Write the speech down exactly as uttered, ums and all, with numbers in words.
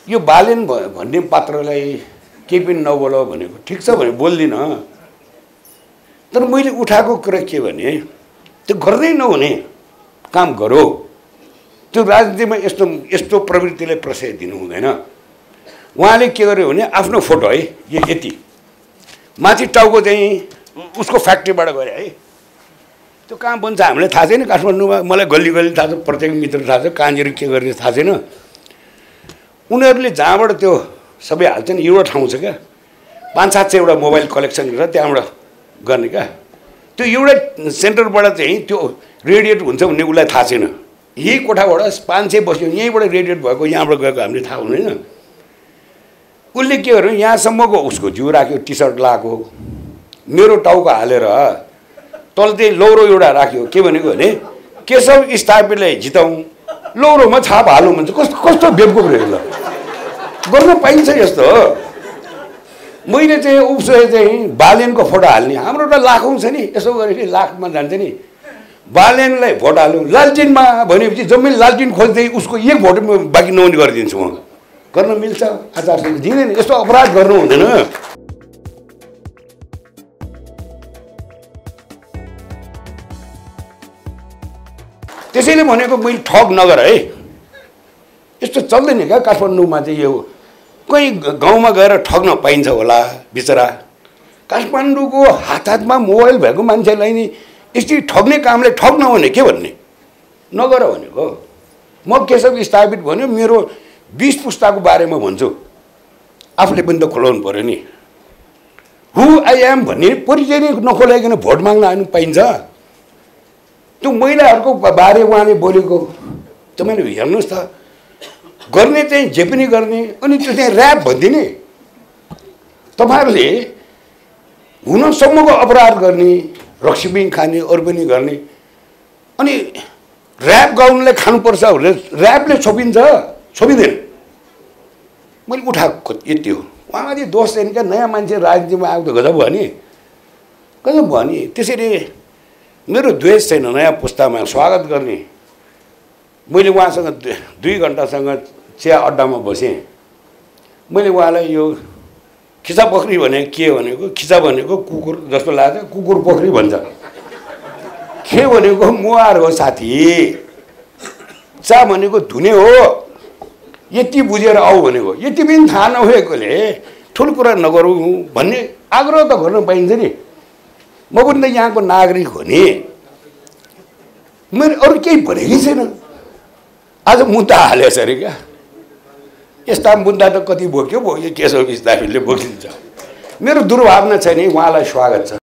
यो बालेन भन्ने पात्रलाई केही पनि नबोल भनेको ठिक छ भने बोल्दिन, तर मैले उठाएको कुरा के भने त्यो गर्दै नहुने काम गरो। त्यो राजनीतिमा यस्तो यस्तो प्रवृत्तिलाई प्रशय दिनु हुँदैन। उहाँले के गर्यो भने आफ्नो फोटो है यो यति माथि टाउको चाहिँ उसको फ्याक्ट्रीबाट गरे है। त्यो कहाँ बन्छ हामीलाई थाहा छैन, काठमाडौँमा मलाई गल्ली गल्ली थाहा छ, प्रत्येक मित्र थाहा छ, कहाँनिर के गर्ने थाहा छैन। उनीहरूले जहाँबाट त्यो सबै हाल्छन् एउटा ठाउँ छ क्या, पाँच सात सयवटा मोबाइल कलेक्सन गरेर त्यहाँबाट गर्ने क्या। त्यो एउटा सेन्टरबाट चाहिँ त्यो रेडिएट हुन्छ भन्ने उसलाई थाहा छैन। यही कोठाबाट पाँच सय बस्यो, यहीँबाट रेडिएट भएको, यहाँबाट गएको हामीले थाहा हुँदैन। उसले के गर्यो, यहाँसम्मको उसको जिउ राख्यो, टी सर्ट लगाएको, मेरो टाउको हालेर तल चाहिँ लौरो एउटा राख्यो। के भनेको भने केशव स्थापितलाई जिताउँ, लौरोमा छाप हालौँ भन्छ। कस्तो कस्तो बेवकुफ रहेछ ल, गर्न पाइन्छ यस्तो। मैले चाहिँ उसो चाहिँ बालेनको फोटो हाल्ने, हाम्रो त लाखौँ छ नि, यसो गरेपछि लाखमा जान्छ नि। बालेनलाई भोट हाल्नु लालटिनमा भनेपछि जम्मै लालटिन खोज्दै उसको एक भोट बाँकी नहुने गरिदिन्छु म। गर्न मिल्छ, आचार संहिता दिँदैन, यस्तो अपराध गर्नु हुँदैन। त्यसैले भनेको मैले ठग नगर है, यस्तो चल्दैन क्या काठमाडौँमा चाहिँ। यो कहीँ गाउँमा गएर ठग्न पाइन्छ होला बिचरा। काठमाडौँको हात हातमा मोबाइल भएको मान्छेलाई नि यस्तै ठग्ने कामले ठग्न भने के भन्ने, नगर भनेको। म केशव स्थापित भन्यो, मेरो बिस पुस्ताको बारेमा भन्छु, आफूले पनि त खोलाउनु पऱ्यो नि। हु आई एम भन्ने परिचय नै नखोलाइकन भोट माग्न आउनु पाइन्छ? त्यो महिलाहरूको बारे उहाँले बोलेको तपाईँले हेर्नुहोस् त, गर्ने चाहिँ जे पनि गर्ने, अनि त्यो चाहिँ ऱ्याप भनिदिने। तपाईँहरूले हुनसम्मको अपराध गर्ने, रक्सी पनि खाने, अरू पनि गर्ने, अनि ऱ्याप गाउनलाई खानुपर्छ भनेर ऱ्यापले छोपिन्छ? छोपिँदैन। मैले उठाएको यति हो। उहाँमाथि दोष छैन क्या, नयाँ मान्छे राजनीतिमा आएको त गजब भयो नि, गजब भयो नि। त्यसरी मेरो द्वेष छैन, नयाँ पुस्तामा स्वागत गर्ने। मैले उहाँसँग दुई घन्टासँग चिया अड्डामा बसेँ। मैले उहाँलाई यो खिचा पोखरी भने के भनेको, खिचा भनेको कुकुर जस्तो लाग्छ, कुकुर पोखरी भन्छ। के भनेको मुहार हो साथी, चा भनेको धुने हो, यति बुझेर आऊ भनेको। यति पनि थाहा नभएकोले ठुलो कुरा नगरौँ भन्ने आग्रह त गर्न पाइन्छ नि। म पनि त यहाँको नागरिक हो नि, मैले अरू केही भनेकै छैन। आज मुद्दा हालेछ अरे क्या, यस्ता मुद्दा त कति बोक्यो बोक्यो केशव स्थापितले बोकिदिन्छ। मेरो दुर्भावना छैन, उहाँलाई स्वागत छ।